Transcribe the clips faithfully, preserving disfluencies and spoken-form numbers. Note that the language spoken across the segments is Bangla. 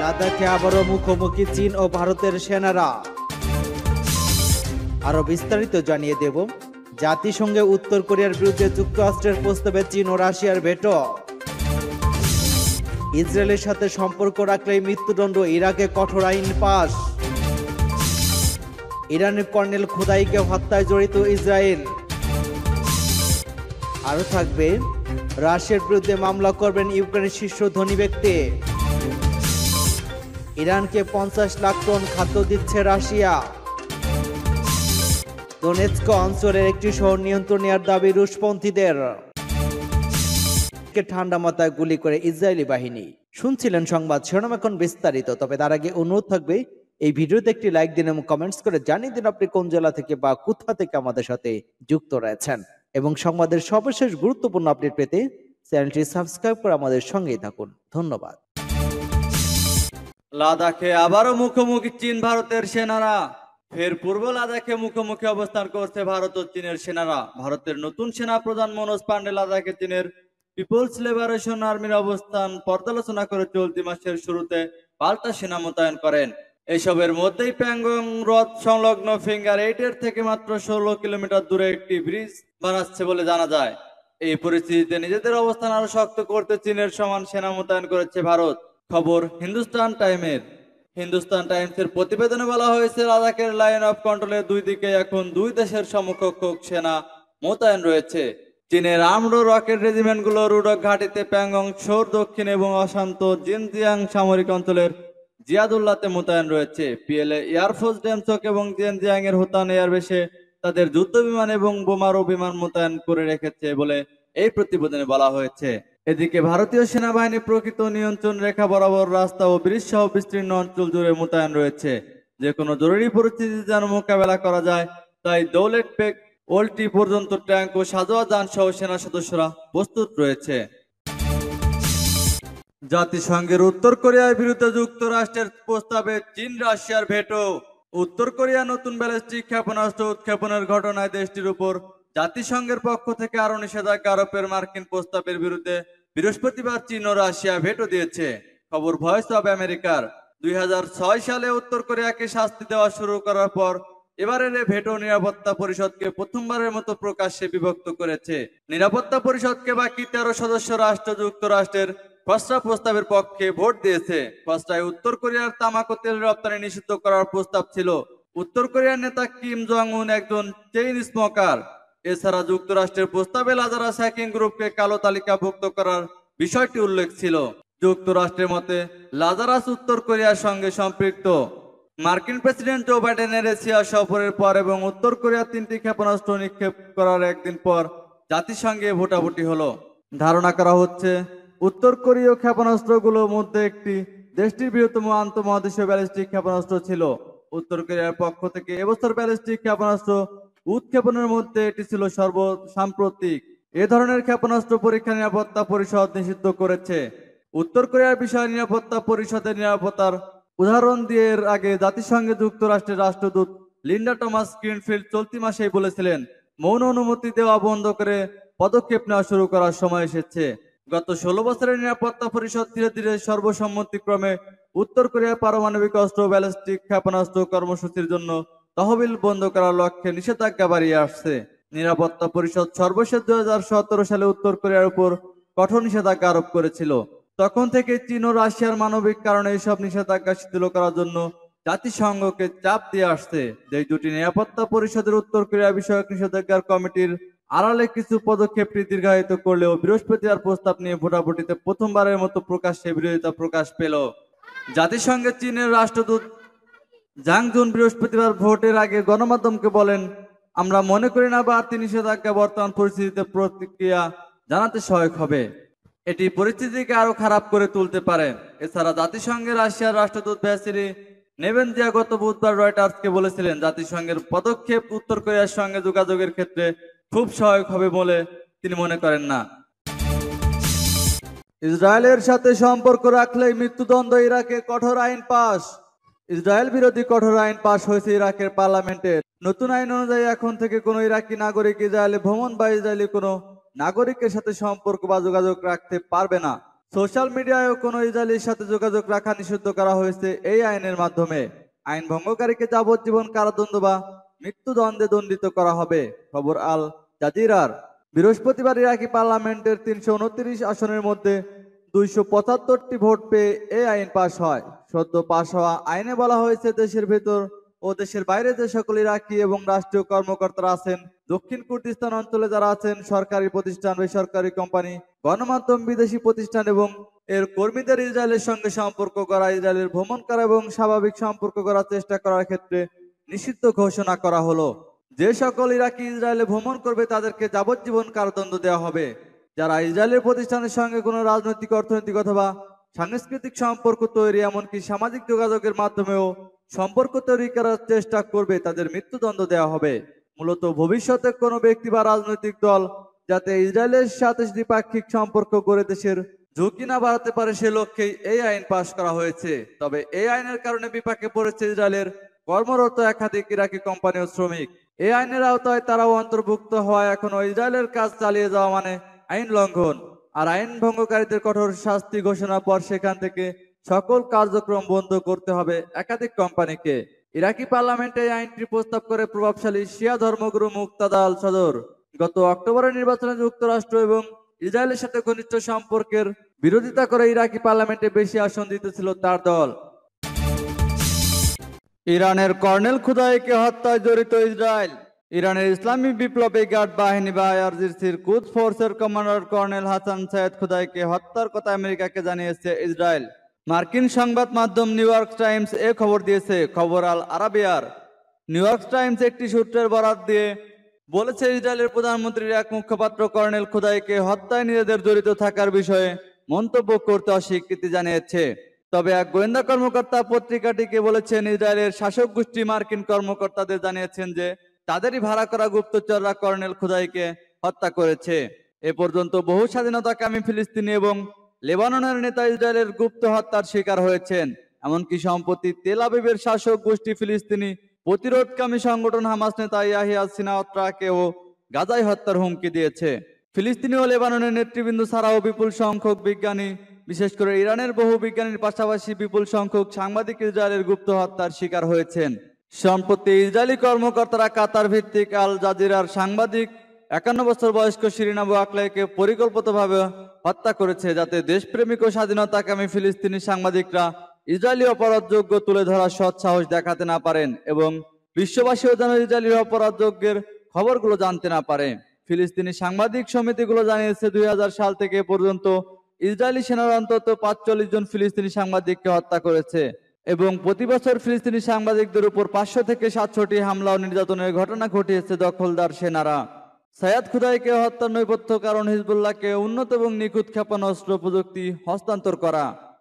লাদাখে আবারও মুখোমুখি চীন ও ভারতের সেনারা। আরো বিস্তারিত জানিয়ে দেব। জাতিসংঘে উত্তর কোরিয়ার বিরুদ্ধে যুক্তরাষ্ট্রের প্রস্তাবে চীন ও রাশিয়ার ভেটো। ইসরায়েলের সাথে সম্পর্ক রাখলেই মৃত্যুদণ্ড, ইরাকে কঠোর আইন পাস। ইরানের কর্নেল খোদাইকে হত্যায় জড়িত ইসরায়েল। আরো থাকবে, রাশিয়ার বিরুদ্ধে মামলা করবেন ইউক্রেনের শীর্ষ ধনী ব্যক্তি। ইরানকে পঞ্চাশ লাখ টন খাদ্য দিচ্ছে রাশিয়া। দোনেৎস্ক অঞ্চলের একটি শহর নিয়ন্ত্রণ নেওয়ার দাবি রুশপন্থীদের। ঠান্ডা মাথায় গুলি করে ইসরায়েলি বাহিনী। শুনছিলেন সংবাদ শিরোনাম, এখন বিস্তারিত। তবে তার আগে অনুরোধ থাকবে, এই ভিডিওতে একটি লাইক দিন এবং কমেন্টস করে জানিয়ে দিন আপনি কোন জেলা থেকে বা কোথা থেকে আমাদের সাথে যুক্ত রয়েছেন, এবং সংবাদের সর্বশেষ গুরুত্বপূর্ণ আপডেট পেতে চ্যানেলটি সাবস্ক্রাইব করে আমাদের সঙ্গেই থাকুন। ধন্যবাদ। লাদাখে আবারও মুখোমুখি চীন ভারতের সেনারা। ফের পূর্ব লাদাখে মুখোমুখি অবস্থান করছে ভারত ও চীনের সেনারা। ভারতের নতুন সেনা প্রধান মনোজ পান্ডে লাদাখে চীনের পিপলস লিবারেশন আর্মির অবস্থান পর্যালোচনা করে চলতি মাসের শুরুতে পাল্টা সেনা মোতায়েন করেন। এসবের মধ্যেই প্যাংগং হ্রদ সংলগ্ন ফিঙ্গার এইটের থেকে মাত্র ষোলো কিলোমিটার দূরে একটি ব্রিজ বানাচ্ছে বলে জানা যায়। এই পরিস্থিতিতে নিজেদের অবস্থান আরো শক্ত করতে চীনের সমান সেনা মোতায়েন করেছে ভারত। খবর হিন্দুস্তান টাইমের। হিন্দুস্তান টাইমসের প্রতিবেদনে বলা হয়েছে, লাদাখের লাইন অফ কন্ট্রোলের দুই দিকে এখন দুই দেশের সমকক্ষ সেনা মোতায়েন রয়েছে। চীনের আর্মড রকেট রেজিমেন্টগুলো রুডক ঘাটিতে, প্যাংগং শোর দক্ষিণ এবং অশান্ত জিনজিয়াং সামরিক অঞ্চলের জিয়াদুল্লাতে মোতায়েন রয়েছে। পিএলএ এয়ারফোর্স ডেমচক এবং জিনজিয়াং এর হোতান এয়ারবেসে তাদের যুদ্ধ বিমান এবং বোমারু বিমান মোতায়েন করে রেখেছে বলে এই প্রতিবেদনে বলা হয়েছে। এদিকে ভারতীয় সেনাবাহিনী প্রকৃত নিয়ন্ত্রণ রেখা বরাবর রাস্তা ও ব্রিজ সহ বিস্তীর্ণ অঞ্চল জুড়ে মোতায়েন রয়েছে। যে কোনো জরুরি পরিস্থিতি যেন মোকাবেলা করা যায়, তাই দৌলত বেগ ওল্টি পর্যন্ত ট্যাঙ্ক ও সাজোয়া যান সহ সেনা সদস্যরা প্রস্তুত রয়েছে। জাতিসংঘের উত্তর কোরিয়ার বিরুদ্ধে যুক্তরাষ্ট্রের প্রস্তাবে চীন রাশিয়ার ভেটো। উত্তর কোরিয়া নতুন ব্যালিস্টিক ক্ষেপণাস্ত্র উৎক্ষেপণের ঘটনায় দেশটির উপর জাতিসংঘের পক্ষ থেকে আরো নিষেধাজ্ঞা আরোপের মার্কিন প্রস্তাবের বিরুদ্ধে বৃহস্পতিবার চীন ও রাশিয়া ভেটো দিয়েছে। খবর ভয়েস অব আমেরিকার। দুই হাজার ছয় সালে উত্তর কোরিয়াকে শাস্তি দেওয়া শুরু করার পর এবারের ভেটো নিরাপত্তা পরিষদকে প্রথমবারের মতো প্রকাশ্যে বিভক্ত করেছে। নিরাপত্তা পরিষদকে বাকি তেরো সদস্য রাষ্ট্র যুক্তরাষ্ট্রের খসড়া প্রস্তাবের পক্ষে ভোট দিয়েছে। খসড়ায় উত্তর কোরিয়ার তামাক ও তেল রপ্তানি নিষিদ্ধ করার প্রস্তাব ছিল। উত্তর কোরিয়ার নেতা কিম জং উন একজন চেইন স্মোকার। এছাড়া যুক্তরাষ্ট্রের প্রস্তাবে লাজারাস হ্যাকিং গ্রুপকে কালো তালিকাভুক্ত করার বিষয়টি উল্লেখ ছিল। যুক্তরাষ্ট্রের মতে লাজারাস উত্তর কোরিয়ার সঙ্গে সম্পৃক্ত। মার্কিন প্রেসিডেন্ট জো বাইডেনের এশিয়া সফরের পর এবং উত্তর কোরিয়ার তিনটি ক্ষেপণাস্ত্র নিক্ষেপ করার একদিন পর জাতিসংঘে ভোটাভুটি হলো। ধারণা করা হচ্ছে, উত্তর কোরীয় ক্ষেপণাস্ত্রগুলোর মধ্যে একটি দেশটির বৃহত্তম আন্তঃমহাদেশীয় ব্যালিস্টিক ক্ষেপণাস্ত্র ছিল। উত্তর কোরিয়ার পক্ষ থেকে এবছর ব্যালিস্টিক ক্ষেপণাস্ত্র উৎক্ষেপণের মধ্যে এটি ছিল সর্বসাম্প্রতিক। এ ধরনের ক্ষেপণাস্ত্র পরীক্ষা নিরাপত্তা পরিষদ নিষিদ্ধ করেছে। উত্তর কোরিয়ার বিষয়ে নিরাপত্তা পরিষদের নিরাপত্তার উদাহরণ দিয়ে এর আগে জাতিসংঘে যুক্তরাষ্ট্রের রাষ্ট্রদূত লিন্ডা টমাস গ্রিনফিল্ড চলতি মাসেই বলেছিলেন, মৌন অনুমতি দেওয়া বন্ধ করে পদক্ষেপ নেওয়া শুরু করার সময় এসেছে। গত ষোলো বছরের নিরাপত্তা পরিষদ ধীরে ধীরে সর্বসম্মতিক্রমে উত্তর কোরিয়ার পারমাণবিক অস্ত্র ব্যালিস্টিক ক্ষেপণাস্ত্র কর্মসূচির জন্য তহবিল বন্ধ করার লক্ষ্যে নিষেধাজ্ঞা বাড়িয়ে আসছে। নিরাপত্তা পরিষদ সর্বশেষ দুই হাজার সতেরো সালে উত্তর কোরিয়ার উপর কঠোর নিষেধাজ্ঞা আরোপ করেছিল। তখন থেকে চীন ও রাশিয়ার মানবিক কারণে এইসব নিষেধাজ্ঞা শিথিল করার জন্য জাতিসংঘকে চাপ দিয়ে আসছে। যে দুটি নিরাপত্তা পরিষদের উত্তর কোরিয়া বিষয়ক নিষেধাজ্ঞার কমিটির আড়ালে কিছু পদক্ষেপটি দীর্ঘায়িত করলেও বৃহস্পতিবার প্রস্তাব নিয়ে ভোটাভুটিতে প্রথমবারের মতো প্রকাশ্যে বিরোধিতা প্রকাশ পেল। জাতিসংঘের চীনের রাষ্ট্রদূত জাং জুন বৃহস্পতিবার ভোটের আগে গণমাধ্যমকে বলেন, আমরা মনে করি না বাড়তি নিষেধাজ্ঞা বর্তমান পরিস্থিতিতে প্রতিক্রিয়া জানাতে সহায়ক হবে। এটি পরিস্থিতিকে আরো খারাপ করে তুলতে পারে। এছাড়া জাতিসংঘের রাশিয়ার রাষ্ট্রদূত ভ্যাসিলি নেবেনজিয়া গত বুধবার রয়টার্সকে বলেছিলেন, জাতিসংঘের পদক্ষেপ উত্তর কোরিয়ার সঙ্গে যোগাযোগের ক্ষেত্রে খুব সহায়ক হবে বলে তিনি মনে করেন না। ইসরায়েলের সাথে সম্পর্ক রাখলেই মৃত্যুদণ্ড, ইরাকে কঠোর আইন পাস। ইসরায়েল বিরোধী কঠোর আইন পাস হয়েছে ইরাকের পার্লামেন্টে। নতুন আইন অনুযায়ী এখন থেকে কোনো ইরাকি নাগরিক ইসরায়েলে ভ্রমণ বা ইসরায়েলি কোনো নাগরিকের সাথে সম্পর্ক বা যোগাযোগ রাখতে পারবে না। সোশ্যাল মিডিয়ায়ও কোনো ইসরায়েলির সাথে যোগাযোগ রাখা নিষিদ্ধ করা হয়েছে এই আইনের মাধ্যমে। আইন ভঙ্গকারীকে যাবজ্জীবন কারাদণ্ড বা মৃত্যুদণ্ডে দণ্ডিত করা হবে। খবর আল জাজিরার। বৃহস্পতিবার ইরাকি পার্লামেন্টের তিনশো উনত্রিশ আসনের মধ্যে দুইশো পঁচাত্তরটি ভোট পেয়ে এই আইন পাশ হয়। সদ্য পাশ হওয়া আইনে বলা হয়েছে, দেশের ভেতর ও দেশের বাইরে যে সকল ইরাকি এবং রাষ্ট্রীয় কর্মকর্তারা আছেন, দক্ষিণ কুর্দিস্তান অঞ্চলে যারা আছেন, সরকারি প্রতিষ্ঠান, বেসরকারি কোম্পানি, গণমাধ্যম, বিদেশি প্রতিষ্ঠান এবং এর কর্মীদের ইসরায়েলের সঙ্গে সম্পর্ক করা, ইসরায়েলের ভ্রমণ করা এবং স্বাভাবিক সম্পর্ক করার চেষ্টা করার ক্ষেত্রে নিষিদ্ধ ঘোষণা করা হলো। যে সকল ইরাকি ইসরায়েলে ভ্রমণ করবে তাদেরকে যাবজ্জীবন কারাদণ্ড দেওয়া হবে। যারা ইসরায়েলের প্রতিষ্ঠানের সঙ্গে কোনো রাজনৈতিক, অর্থনৈতিক অথবা সাংস্কৃতিক সম্পর্ক তৈরি, এমনকি সামাজিক যোগাযোগের মাধ্যমেও সম্পর্ক তৈরি করার চেষ্টা করবে, তাদের মৃত্যুদণ্ড দেওয়া হবে। মূলত ভবিষ্যতে কোনো ব্যক্তি বা রাজনৈতিক দল যাতে ইসরায়েলের সাথে দ্বিপাক্ষিক সম্পর্ক গড়ে দেশের ঝুঁকি না বাড়াতে পারে, সে লক্ষ্যেই এই আইন পাশ করা হয়েছে। তবে এই আইনের কারণে বিপাকে পড়েছে ইসরায়েলের কর্মরত একাধিক ইরাকি কোম্পানি ও শ্রমিক। এই আইনের আওতায় তারাও অন্তর্ভুক্ত হওয়ায় এখনো ইসরায়েলের কাজ চালিয়ে যাওয়া মানে আইন লঙ্ঘন। আর আইন ভঙ্গকারীদের কঠোর শাস্তি ঘোষণার পর সেখান থেকে সকল কার্যক্রম বন্ধ করতে হবে একাধিক কোম্পানিকে। ইরাকি পার্লামেন্টে এই আইনটি প্রস্তাব করে প্রভাবশালী শিয়া ধর্মগুরু মুক্তাদা আল সদর। গত অক্টোবরের নির্বাচনে যুক্তরাষ্ট্র এবং ইসরায়েলের সাথে ঘনিষ্ঠ সম্পর্কের বিরোধিতা করে ইরাকি পার্লামেন্টে বেশি আসন জিতেছিল তার দল। ইরানের কর্নেল খুদাইকে হত্যায় জড়িত ইসরায়েল। ইরানের ইসলামী বিপ্লবী গার্ড বাহিনী বা আইআরজিসির কুদস ফোর্সের কমান্ডার কর্নেল হাসান সৈয়দ খুদাইকে হত্যার কথা আমেরিকাকে জানিয়েছে ইসরায়েল। মার্কিন সংবাদ মাধ্যম নিউ ইয়র্ক টাইমস এ খবর দিয়েছে। খবর আল আরাবিয়ার। নিউ ইয়র্ক টাইমস একটি সূত্রের বরাত দিয়ে বলেছে, ইসরায়েলের প্রধানমন্ত্রীর এক মুখপাত্র কর্নেল খুদাইকে হত্যায় নিজেদের জড়িত থাকার বিষয়ে মন্তব্য করতে অস্বীকৃতি জানিয়েছে। তবে এক গোয়েন্দা কর্মকর্তা পত্রিকাটিকে বলেছেন, ইসরায়েলের শাসক গোষ্ঠী মার্কিন কর্মকর্তাদের জানিয়েছেন যে তাদেরই ভাড়া করা গুপ্তচররা কর্নেল খুদাইকে হত্যা করেছে। এ পর্যন্ত বহু স্বাধীনতাকামী ফিলিস্তিনি এবং লেবাননের নেতা ইসরায়েলের গুপ্ত হত্যার শিকার হয়েছেন। এমনকি সম্প্রতি তেল আবিবের শাসক গোষ্ঠী ফিলিস্তিনি প্রতিরোধকামী সংগঠন হামাস নেতা ইয়াহিয়া সিনাওয়াত্রাকেও গাজায় হত্যার হুমকি দিয়েছে। ফিলিস্তিনি ও লেবাননের নেতৃবৃন্দ ছাড়াও বিপুল সংখ্যক বিজ্ঞানী, বিশেষ করে ইরানের বহু বিজ্ঞানীর পাশাপাশি বিপুল সংখ্যক সাংবাদিক ইসরায়েলের গুপ্ত হত্যার শিকার হয়েছেন। সম্প্রতি ইসরায়েলি কর্মকর্তারা কাতার ভিত্তিক আল জাজিরার সাংবাদিক একান্ন বছর বয়স্ক শিরিন আবু আকলাইকে পরিকল্পিতভাবে হত্যা করেছে, যাতে দেশপ্রেমিক ও স্বাধীনতাকামী ফিলিস্তিনি সাংবাদিকরা ইসরায়েলি অপরাধযোগ্য তুলে ধরার সৎ সাহস দেখাতে না পারেন এবং বিশ্ববাসীও যেন ইসরায়েলির অপরাধযোগ্যের খবরগুলো জানতে না পারে। ফিলিস্তিনি সাংবাদিক সমিতিগুলো জানিয়েছে, দুই হাজার সাল থেকে পর্যন্ত ইসরায়েলি সেনারা অন্তত পাঁচচল্লিশ জন ফিলিস্তিনি সাংবাদিককে হত্যা করেছে এবং প্রতি বছর ফিলিস্তিনি সাংবাদিকদের উপর পাঁচশো থেকে সাতশোটি হামলা ও নির্যাতনের ঘটনা ঘটিয়েছে দখলদার সেনারা। সৈয়দ খুদাইকে হত্যার নেপথ্য কারণ হিজবুল্লাহকে উন্নত এবং নিখুঁত ক্ষেপণাস্ত্র প্রযুক্তি হস্তান্তর করা।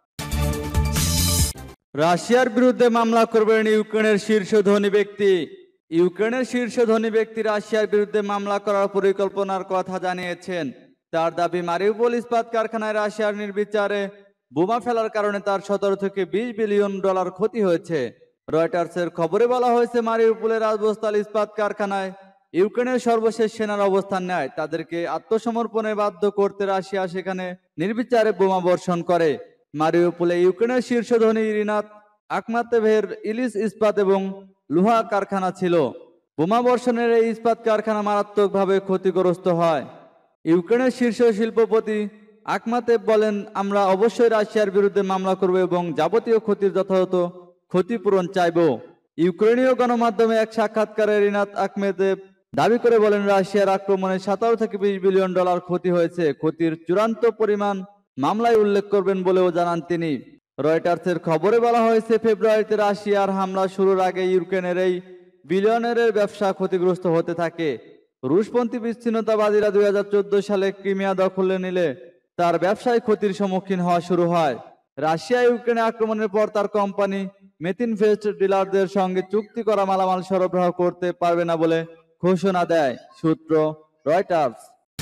রাশিয়ার বিরুদ্ধে মামলা করবেন ইউক্রেনের শীর্ষ ধনী ব্যক্তি। ইউক্রেনের শীর্ষ ধনী ব্যক্তি রাশিয়ার বিরুদ্ধে মামলা করার পরিকল্পনার কথা জানিয়েছেন। তার দাবি, মারিউপোল ইস্পাত কারখানায় রাশিয়ার নির্বিচারে বোমা ফেলার কারণে তার সতেরো থেকে বিশ বিলিয়ন ডলার ক্ষতি হয়েছে। রয়টার্সের খবরে বলা হয়েছে, মারিউপোলের রাজবস্তাল ইস্পাত কারখানায় ইউক্রেনের সর্বশেষ সেনার অবস্থান নেয়। তাদেরকে আত্মসমর্পণে বাধ্য করতে রাশিয়া সেখানে নির্বিচারে বোমা বর্ষণ করে। মারিউপোলে ইউক্রেনের শীর্ষ ধনী রিনাত আখমাতেভের ইলিস ইস্পাত এবং লোহা কারখানা ছিল। বোমা বর্ষণের এই ইস্পাত কারখানা মারাত্মকভাবে ক্ষতিগ্রস্ত হয়। ইউক্রেনের শীর্ষ শিল্পপতি আখমাতেভ বলেন, আমরা অবশ্যই রাশিয়ার বিরুদ্ধে মামলা করব এবং যাবতীয় ক্ষতির যথাযথ ক্ষতিপূরণ চাইব। ইউক্রেনীয় গণমাধ্যমে এক সাক্ষাৎকারে রিনাত আখমেদেভ দাবি করে বলেন, রাশিয়ার আক্রমণে সতেরো থেকে বিশ বিলিয়ন ডলার ক্ষতি হয়েছে। ক্ষতির চূড়ান্ত পরিমাণ মামলায় উল্লেখ করবেন বলেও জানান তিনি। রয়টার্সের খবরে বলা হয়েছে, ফেব্রুয়ারিতে রাশিয়ার হামলা শুরুর আগে ইউক্রেনের এই বিলিয়নারের ব্যবসা ক্ষতিগ্রস্ত হতে থাকে। রুশপন্থী বিচ্ছিন্নতাবাদীরা দুই হাজার চোদ্দ সালে ক্রিমিয়া দখলে নিলে তার ব্যবসায় ক্ষতির সম্মুখীন হওয়া শুরু হয়। রাশিয়া ইউক্রেনে আক্রমণের পর তার কোম্পানি মেথিনভেস্ট ডিলারদের সঙ্গে চুক্তি করা মালামাল সরবরাহ করতে পারবে না বলে ঘোষণা দেয়। সূত্র রয়টার্স।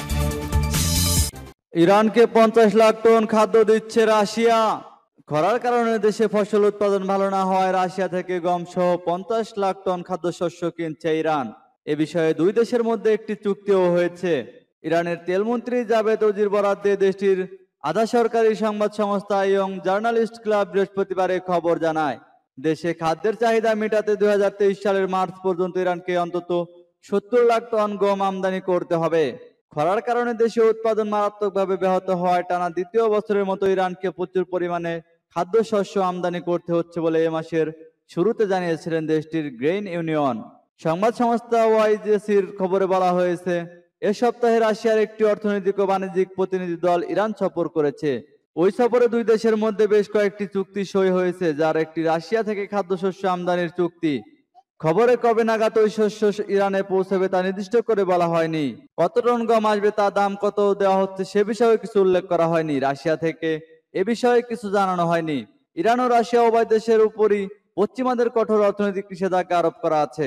ইরানকে পঞ্চাশ লাখ টন খাদ্য দিচ্ছে রাশিয়া। খরার কারণে দেশে ফসল উৎপাদন ভালো না হওয়ায় রাশিয়া থেকে গম সহ পঞ্চাশ লাখ টন খাদ্যশস্য কিনছে ইরান। এ বিষয়ে দুই দেশের মধ্যে একটি চুক্তিও হয়েছে। ইরানের তেলমন্ত্রী জাভেদ ওজির বরাত দিয়ে দেশটির আধা সরকারি সংবাদ সংস্থা ইয়ং জার্নালিস্ট ক্লাব বৃহস্পতিবার এ খবর জানায়। দেশে খাদ্যের চাহিদা মেটাতে দুই হাজার তেইশ সালের মার্চ পর্যন্ত ইরানকে অন্তত সত্তর লাখ টন গম আমদানি করতে হবে। খরার কারণে দেশে উৎপাদন মারাত্মকভাবে ব্যাহত হওয়ায় টানা দ্বিতীয় বছরের মতো ইরানকে প্রচুর পরিমাণে খাদ্যশস্য আমদানি করতে হচ্ছে বলে এ মাসের শুরুতে জানিয়েছিলেন দেশটির গ্রেইন ইউনিয়ন। সংবাদ সংস্থা ওয়াইজেসির খবরে বলা হয়েছে, এ সপ্তাহে রাশিয়ার একটি অর্থনৈতিক ও বাণিজ্যিক প্রতিনিধি দল ইরান সফর করেছে। ওই সফরে দুই দেশের মধ্যে বেশ কয়েকটি চুক্তি সই হয়েছে, যার একটি রাশিয়া থেকে খাদ্যশস্য আমদানির চুক্তি। খবরে কবে নাগাদ ওই শস্য ইরানে পৌঁছাবে তা নির্দিষ্ট করে বলা হয়নি। কত টন গম আসবে, তা দাম কত দেওয়া হচ্ছে সে বিষয়ে কিছু উল্লেখ করা হয়নি। রাশিয়া থেকে এ বিষয়ে কিছু জানানো হয়নি। ইরান ও রাশিয়া উভয় দেশের উপরই পশ্চিমাদের কঠোর অর্থনৈতিক নিষেধাজ্ঞা আরোপ করা আছে।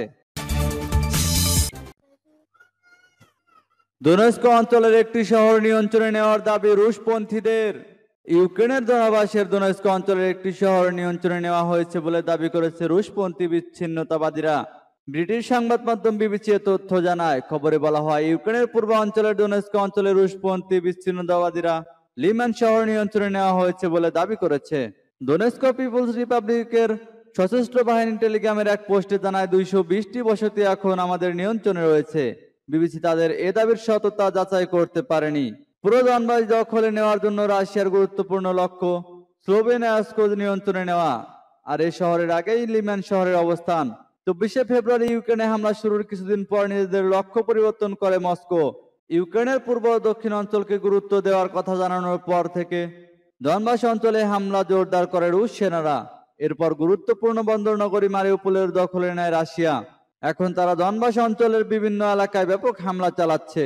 দোনেস্ক অঞ্চলের একটি শহর নিয়ন্ত্রণে নেওয়ার দাবি রুশপন্থীদের। ইউক্রেনের দূতাবাসের দোনেস্ক অঞ্চলের একটি শহর নিয়ন্ত্রণে নেওয়া হয়েছে বলে দাবি করেছে রুশপন্থী বিচ্ছিন্নতাবাদীরা। ব্রিটিশ সংবাদ মাধ্যম বিবিসি এ তথ্য জানায়। খবরে বলা হয়, ইউক্রেনের পূর্ব অঞ্চলের দোনেস্ক অঞ্চলের রুশপন্থী বিচ্ছিন্নতাবাদীরা লিমান শহর নিয়ন্ত্রণে নেওয়া হয়েছে বলে দাবি করেছে। দোনেস্ক পিপলস রিপাবলিকের সশস্ত্র বাহিনী টেলিগ্রামের এক পোস্টে জানায়, দুইশো বিশটি বসতি এখন আমাদের নিয়ন্ত্রণে রয়েছে। বিবিসি তাদের এ দাবির সততা যাচাই করতে পারেনি। পুরো দনবাস দখলে নেওয়ার জন্য রাশিয়ার গুরুত্বপূর্ণ লক্ষ্য স্লোভেনিয়াস্ক নিয়ন্ত্রণে নেওয়া। আর এই শহরের আগেই লিমান শহরের অবস্থান। চব্বিশে ফেব্রুয়ারি ইউক্রেনে হামলা শুরুর কিছুদিন পর নিজেদের লক্ষ্য পরিবর্তন করে মস্কো। ইউক্রেনের পূর্ব ও দক্ষিণ অঞ্চলকে গুরুত্ব দেওয়ার কথা জানানোর পর থেকে দনবাস অঞ্চলে হামলা জোরদার করে রুশ সেনারা। এরপর গুরুত্বপূর্ণ বন্দর নগরী মারিউপোলের দখলে নেয় রাশিয়া। এখন তারা দনবাস অঞ্চলের বিভিন্ন এলাকায় ব্যাপক হামলা চালাচ্ছে।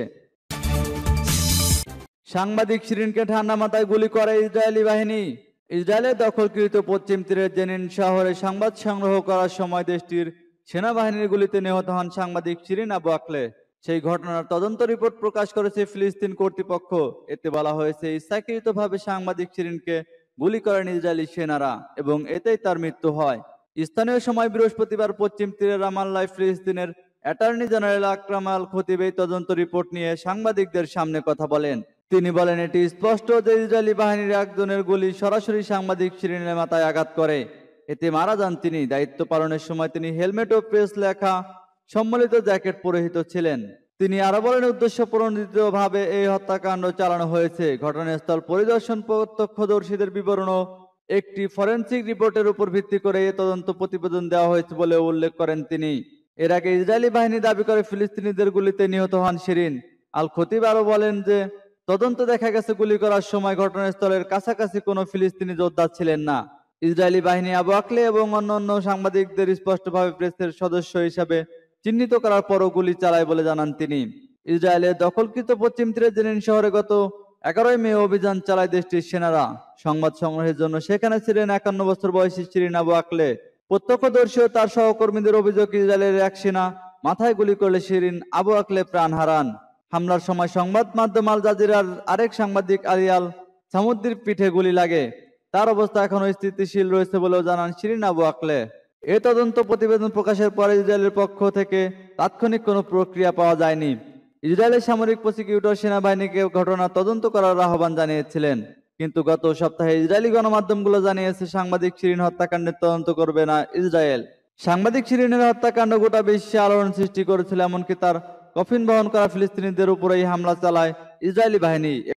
সাংবাদিক শিরিনকে ঠান্ডা মাথায় গুলি করে ইসরায়েলি বাহিনী। ইসরায়েলের দখলকৃত পশ্চিম তীরের জেনিন শহরে সংবাদ সংগ্রহ করার সময় দেশটির সেনাবাহিনীর গুলিতে নিহত হন সাংবাদিক শিরিন আবু আক্লে। সেই ঘটনার তদন্ত রিপোর্ট প্রকাশ করেছে ফিলিস্তিন কর্তৃপক্ষ। এতে বলা হয়েছে, ইচ্ছাকৃতভাবে সাংবাদিক শিরিনকে গুলি করেন ইসরায়েলি সেনারা এবং এতেই তার মৃত্যু হয়। স্থানীয় সময় বৃহস্পতিবার পশ্চিম তীরের রামাল্লায় ফিলিস্তিনের অ্যাটর্নি জেনারেল আকরাম আল খতিব এই তদন্ত রিপোর্ট নিয়ে সাংবাদিকদের সামনে কথা বলেন। তিনি বলেন, এটি স্পষ্ট যে ইসরায়েলি বাহিনীর একজনের গুলি সরাসরি সাংবাদিক শিরিনের মাথায় আঘাত করে। এতে মারা যান তিনি। দায়িত্ব পালনের সময় তিনি হেলমেট ও প্রেস লেখা সম্মিলিত জ্যাকেট পরিহিত ছিলেন। তিনি আরো বলেন, উদ্দেশ্য প্রণোদিতভাবে এই হত্যাকাণ্ড চালানো হয়েছে। ঘটনাস্থল পরিদর্শন, প্রত্যক্ষদর্শীদের বিবরণ ও একটি ফরেনসিক রিপোর্টের উপর ভিত্তি করে এই তদন্ত প্রতিবেদন দেওয়া হয়েছে বলে উল্লেখ করেন তিনি। এর আগে ইসরায়েলি বাহিনী দাবি করে ফিলিস্তিনিদের গুলিতে নিহত হন শিরিন। আল খতিব আরো বলেন যে, তদন্ত দেখা গেছে গুলি করার সময় ঘটনাস্থলের কাছাকাছি কোনো ফিলিস্তিনি যোদ্ধা ছিলেন না। ইসরায়েলি বাহিনী আবু আকলে এবং অন্যান্য সাংবাদিকদের স্পষ্টভাবে প্রেসের সদস্য হিসাবে চিহ্নিত করার পরও গুলি চালায় বলে জানান তিনি। ইসরায়েলের দখলকৃত পশ্চিম তীরের জেনিন শহরে গত এগারোই মে অভিযান চালায় দেশটির সেনারা। সংবাদ সংগ্রহের জন্য সেখানে ছিলেন একান্ন বছর বয়সী শিরিন আবু আকলে। প্রত্যক্ষদর্শী ও তার সহকর্মীদের অভিযোগ, ইসরায়েলের এক সেনা মাথায় গুলি করলে শিরিন আবু আকলে প্রাণ হারান। হামলার সময় সংবাদ মাধ্যম আল জাজিরার আরেক সাংবাদিক আলিয়াল সামুদ্রির পিঠে গুলি লাগে। তার অবস্থা এখনো স্থিতিশীল রয়েছে বলেও জানান শিরিন আবু আকলে। এ তদন্ত প্রতিবেদন প্রকাশের পরে ইসরায়েলের পক্ষ থেকে তাৎক্ষণিক কোনো প্রক্রিয়া পাওয়া যায়নি। ইসরায়েলের সামরিক প্রসিকিউটর সেনাবাহিনীকে ঘটনা তদন্ত করার আহ্বান জানিয়েছিলেন, কিন্তু গত সপ্তাহে ইসরায়েলি গণমাধ্যমগুলো জানিয়েছে সাংবাদিক শিরিন হত্যাকাণ্ডের তদন্ত করবে না ইসরায়েল। সাংবাদিক শিরিনের হত্যাকাণ্ড গোটা বিশ্বে আলোড়ন সৃষ্টি করেছিল, এমনকি তার কফিন বহন করা ফিলিস্তিনিদের উপরেই হামলা চালায় ইসরায়েলি বাহিনী।